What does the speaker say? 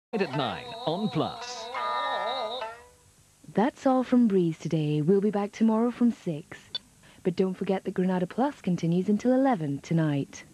At 9 on Plus. That's all from Breeze today. We'll be back tomorrow from 6. But don't forget that Granada Plus continues until 11 tonight.